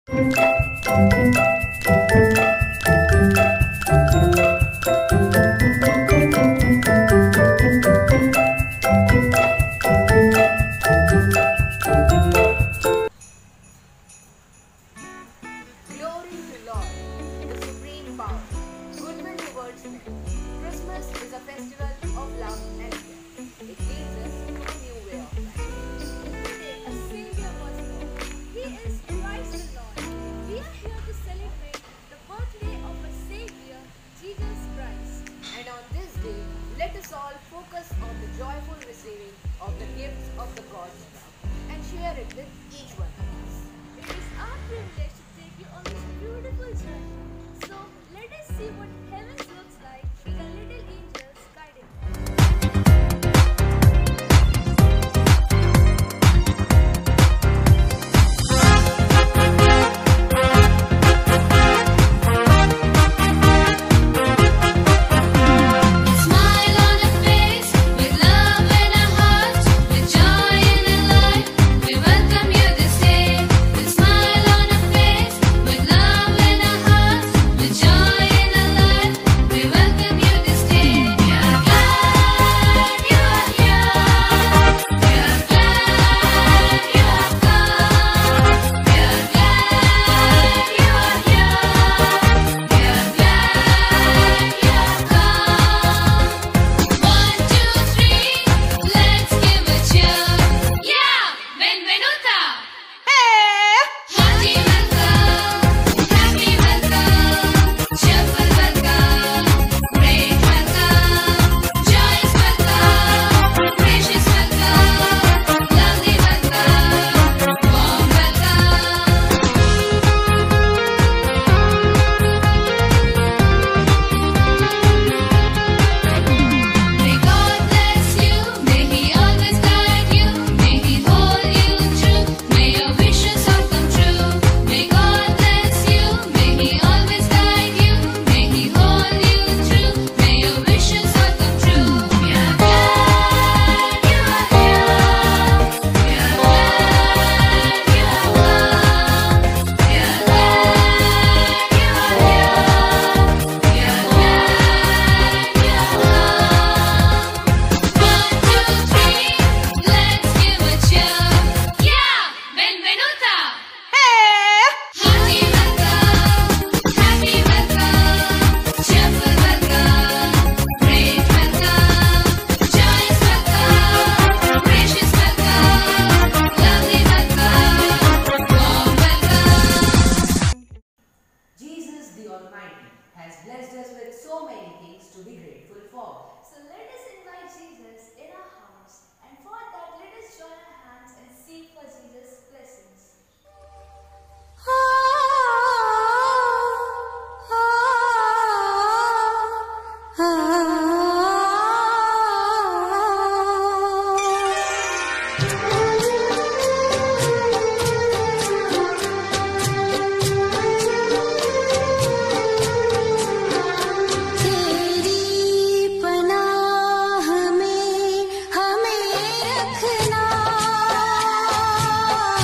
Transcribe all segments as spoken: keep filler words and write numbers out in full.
रखना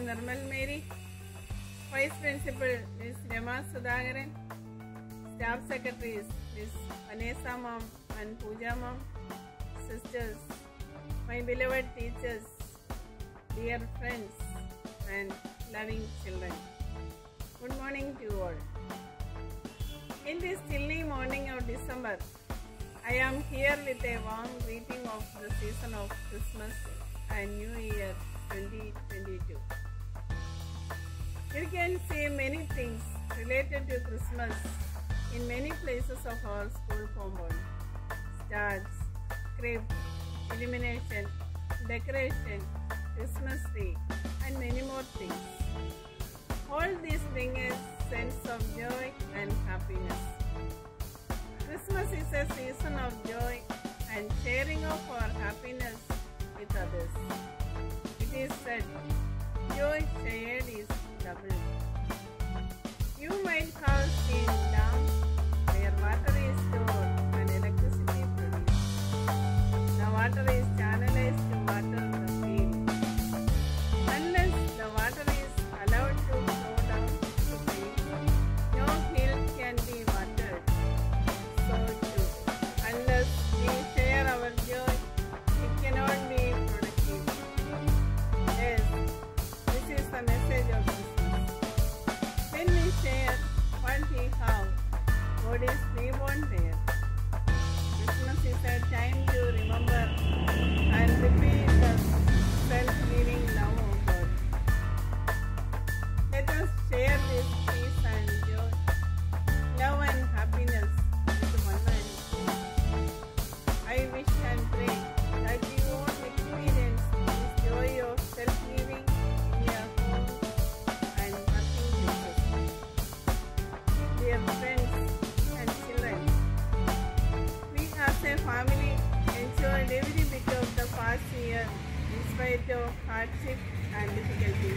Nirmal Mary, Vice Principal Miz Rema Sudhakaran, Staff Secretaries Miz Vanessa Mom and Pooja Mom, sisters, my beloved teachers, dear friends and loving children. Good morning to you all. In this chilly morning of December, I am here with a warm greeting of the season of Christmas and New Year twenty twenty-two. You can see many things related to Christmas in many places of our school compound. Stars, cribs, illumination, decoration, Christmas tree and many more things. All these bring a sense of joy and happiness. Christmas is a season of joy and sharing of our happiness with others. It is said, joy shared is double. You might have seen dams where water is stored and electricity produced. The water is channelized to water the field. Unless the water is allowed to flow down to the field, no field can be watered. So too, unless we share our joy, it cannot be productive. Yes, this is the message of Christmas. When we share what we have, God is reborn there. Christmas is a time to remember and repeat the self-giving love of God. Let us share this peace and joy, love and happiness with one another. I wish and pray that you won't experience this joy of self-giving in your home and working places. Dear friends and children, we as a family enjoyed every bit of the past year in spite of hardship and difficulties.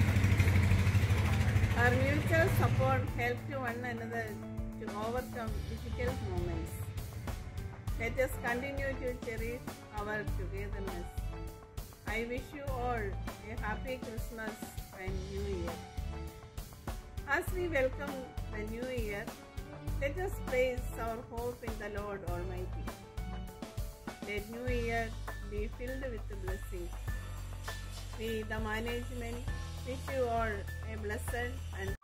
Our mutual support helped one another to overcome difficult moments. Let us continue to cherish our togetherness. I wish you all a happy Christmas and New Year. As we welcome the New Year, let us place our hope in the Lord Almighty. Let New Year be filled with blessings. We, the management, wish you all a blessed and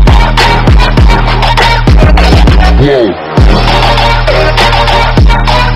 Whoa.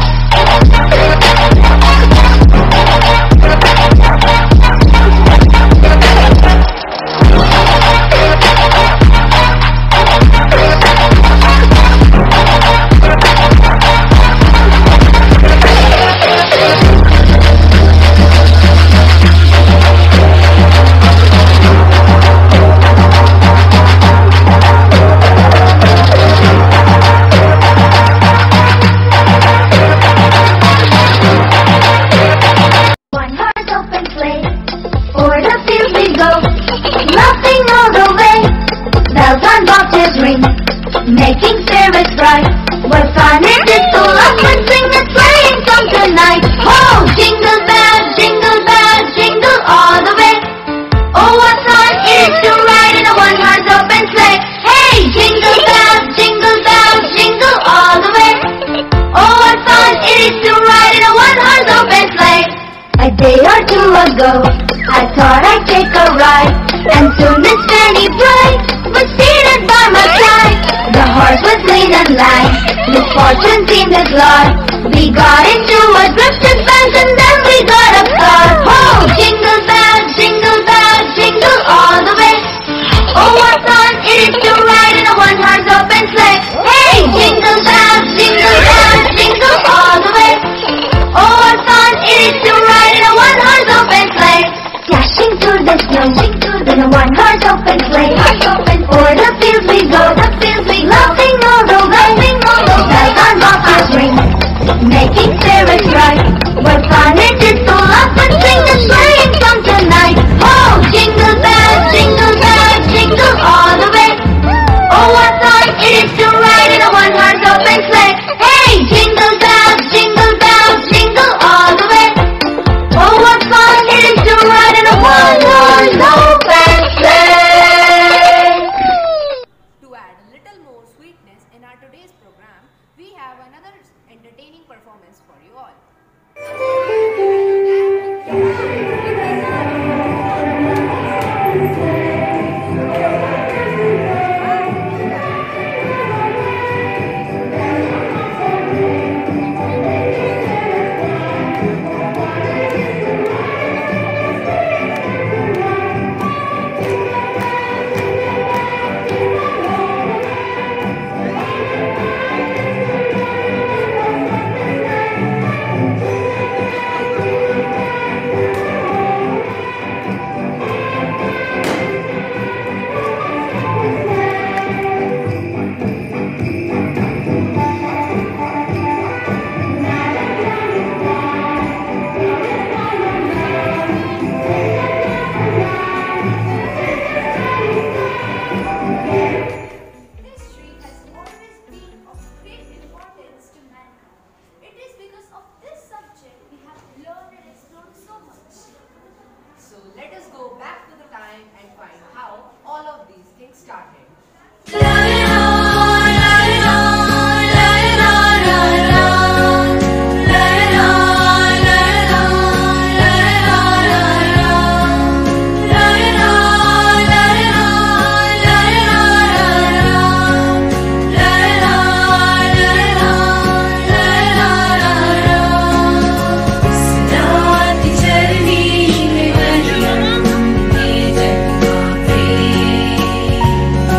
grandpapa's ring, making spirits bright. What fun it is to laugh and sing a sleighing song tonight. Oh, jingle bells, jingle bells, jingle all the way. Oh, what fun it is to ride in a one-horse open sleigh. Hey, jingle bells, jingle bells, jingle all the way. Oh, what fun it is to ride in a one-horse open sleigh. A day or two ago, I thought I'd take a ride, and soon Miss Fanny Bright was seated by my side. The horse was lean and light, misfortune seemed his lot. We got into a drifted fence and then we got a start. Oh, jingle bells, jingle bells, jingle all the way. Oh, what fun it is to ride in a one-horse open sleigh. Hey, jingle bells, jingle bells, jingle all the way. Oh, what fun it is to ride in a one-horse open sleigh. Dashing through the snow, in a one-horse open sleigh. O'er the fields we go, the fields we laughing all the way. Bells on bobtails ring, making spirits bright. What fun it is to laugh and sing a sleighing song tonight. Oh, jingle bells, jingle bells, jingle all the way. Oh, what fun it is to ride in a one-horse open sleigh. Hey, jingle bells, jingle bells, jingle all the way. Oh, what fun it is to ride in a one-horse open sleigh. To add a little more sweetness in our today's program, we have another entertaining performance for you all. So let us go back to the time and find how all of these things started. Thank you.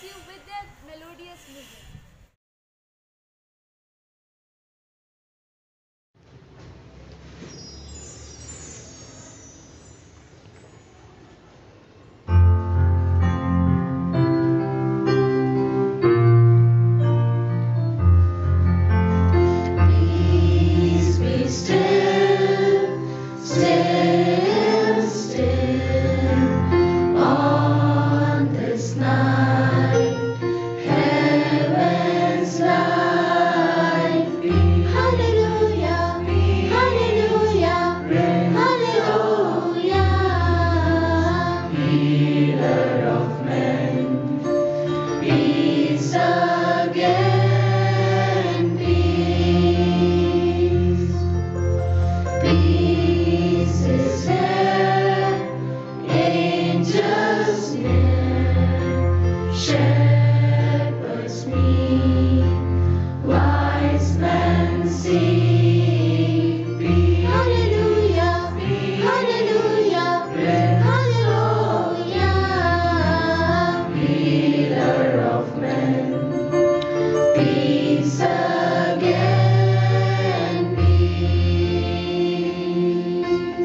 you with their melodious music. Peace be still, still, still on this night. Heaven's light be. Hallelujah, hallelujah, hallelujah. Healer of men, peace again, peace. Peace is there, angels near, shepherds meet, wise men see. Peace. Hallelujah, hallelujah, hallelujah. Healer of men, peace again, peace.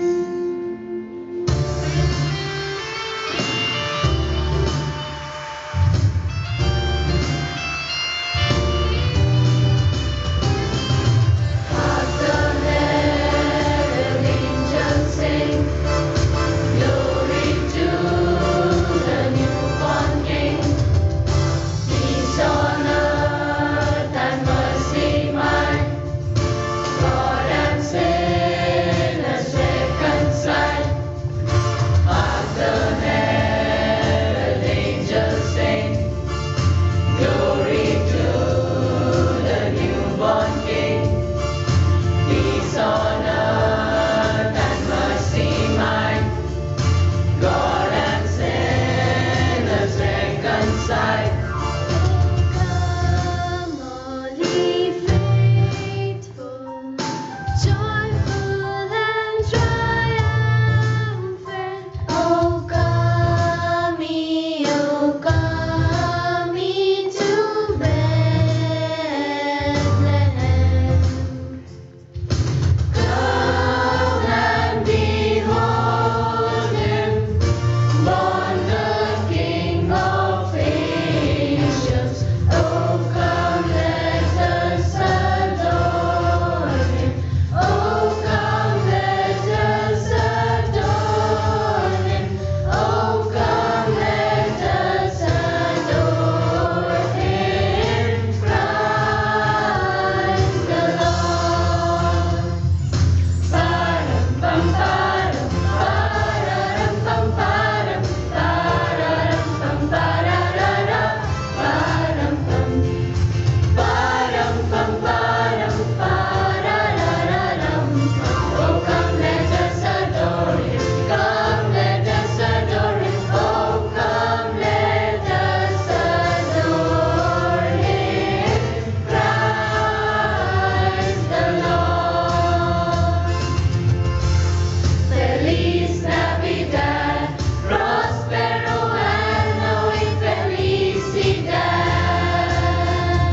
Hark the herald angels sing, glory to the newborn King. Peace on earth and mercy mild, God and sinners reconciled. Hark the herald angels sing, glory to the newborn King. Peace on earth and mercy mild, God and sinners reconciled. Come, all ye faithful, joyful and triumphant. Oh, come ye, oh, come ye to Bethlehem. Come and behold him, born the King of nations. Oh, come, let us adore him. Oh, come, let us adore him. Oh, come, let us adore him. Christ the Lord. Param pam param, pararam pam param, pararam pam pararara, param pam, param pam param, parararam. Oh, come let us adore him, come let us adore him. Oh, come let us adore him. Christ the Lord. Feliz Navidad, prospero anno y felicidad.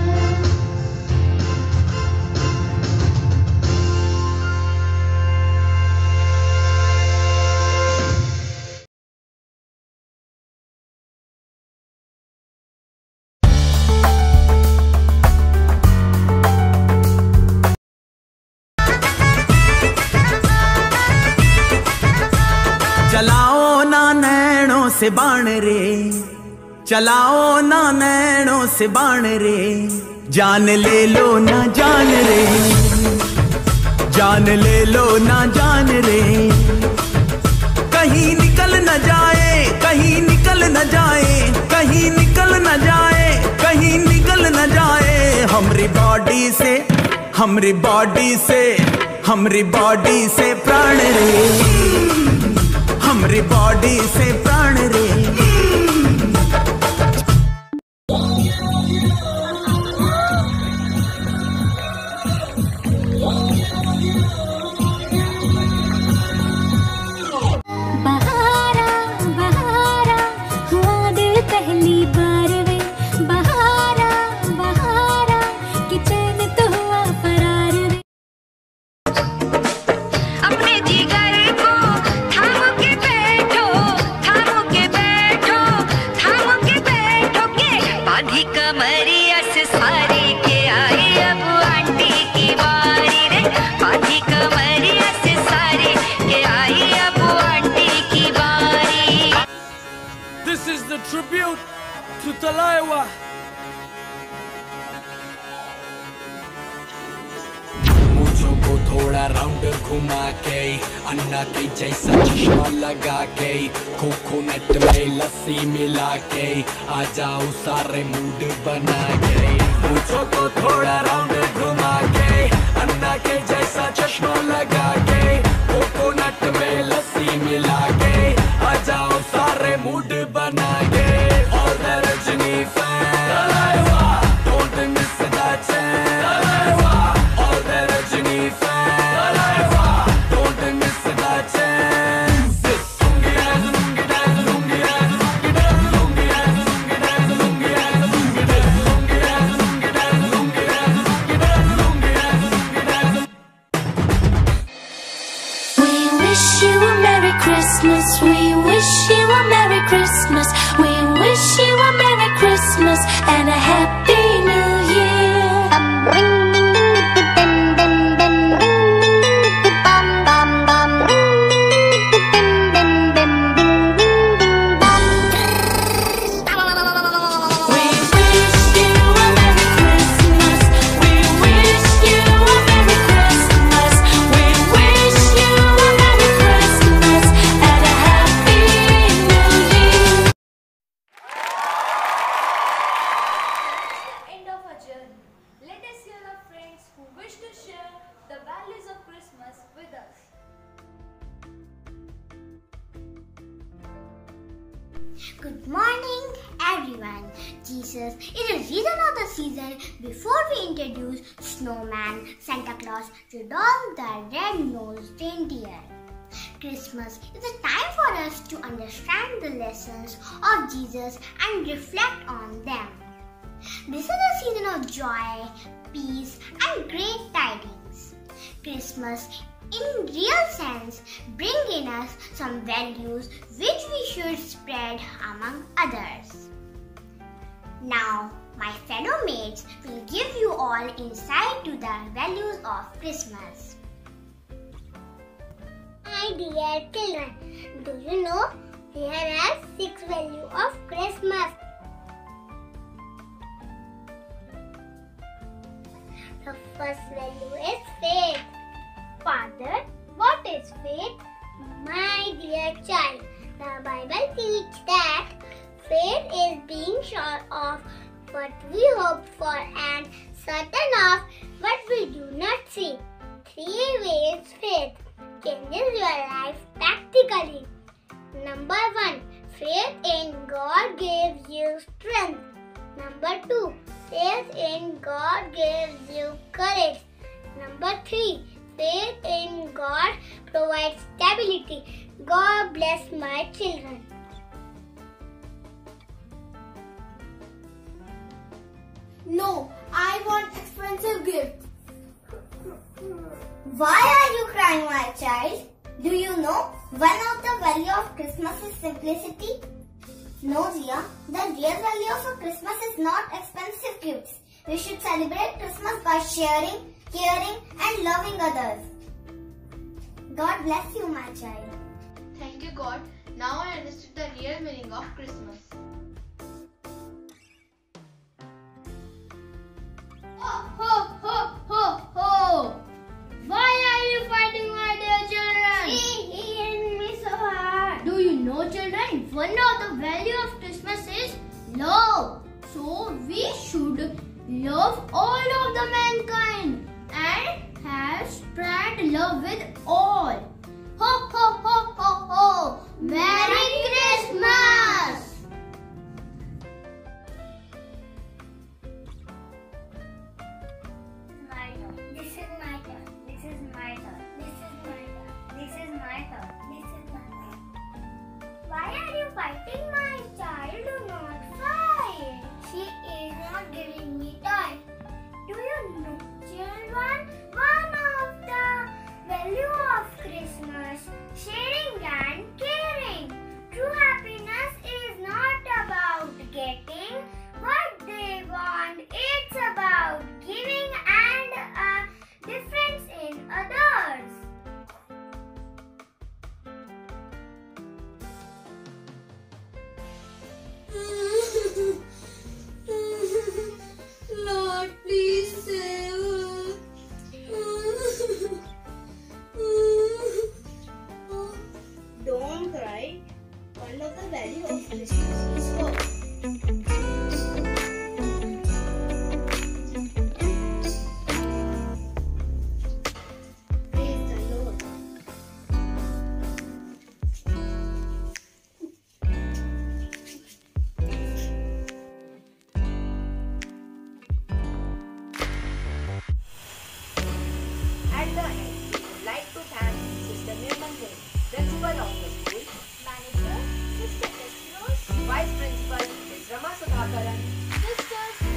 चलाओ ना नैनों से बाण रे, चलाओ ना नैनों से बाण रे, जान ले लो ना जान रे, जान ले लो ना जान रे। कहीं निकल न जाए, कहीं निकल न जाए, कहीं निकल न जाए, कहीं निकल न जाए हमरी बॉडी से, हमरी बॉडी से, हमरी बॉडी से प्राण रे, हमरी बॉडी से प्राण रे। बहारा बहारा हुआ दिल पहली बार वे, बांधी कमरिया से सारी के आई अब आंटी की बारी रे, बांधी कमरिया से सारी के आई अब आंटी की बारी। This is the tribute to Talaiwa. को थोड़ा राउंड घुमा के अन्ना के जैसा चश्मा लगा के कोकोनट में लस्सी मिला के आ जाओ सारे मूड बना के। मुझो को थोड़ा राउंड घुमा के अन्ना के जैसा चश्मा लगा के कोकोनट में लस्सी मिला के आ जाओ सारे मूड बना के। All the Rajini fans, Talaiwa, don't miss that chance. Talaiwa, all the Rajini fans, Talaiwa, don't miss that chance. Lungi dance, lungi dance, lungi dance, lungi dance, lungi dance, lungi dance, lungi dance, lungi dance, lungi dance, lungi dance, lungi dance, lungi dance, lungi dance, lungi dance. We wish you a Merry Christmas. We wish you a Merry Christmas. We wish you a Merry Christmas and a Happy New Year. We wish you a Merry Christmas. We wish you a Merry Christmas. We wish you a Merry Christmas and a Happy New Year. End of our journey. Let us hear our friends who wish to share the values of Christmas with us. Good morning, everyone. Jesus is the reason of the season. Before we introduce Snowman, Santa Claus, Rudolph the Red-Nosed Reindeer, Christmas is a time for us to understand the lessons of Jesus and reflect on them. This is a season of joy, peace, and great tidings. Christmas, in real sense, bring in us some values which we should spread among others. Now, my fellow mates will give you all insight to the values of Christmas. My dear children, do you know there are six values of Christmas? The first value is faith. Father, what is faith? My dear child, the Bible teaches that faith is being sure of what we hope for and certain of what we do not see. Three ways faith changes your life practically. Number one, faith in God gives you strength. Number two, faith in God gives you courage. Number three, faith in God provides stability. God bless my children. No, I want expensive gifts. Why are you crying, my child? Do you know one of the value of Christmas is simplicity? No, dear. The real value of a Christmas is not expensive gifts. We should celebrate Christmas by sharing, caring, and loving others. God bless you, my child. Thank you, God. Now I understood the real meaning of Christmas. Ho, ho, ho, ho, ho! Why are you fighting, my dear children? He, he hit me so hard. Do you know, children, one of the value of Christmas is love. So we should love all of the mankind and have spread love with all. Ho, ho, ho, ho, ho! Merry Christmas! My turn. This is my turn. This is my turn. This is my turn. This is my turn. This is my turn. Why are you fighting, my child? Do not fight. She is not giving me toy. Do you know, children, one of the value of Christmas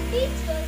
teachers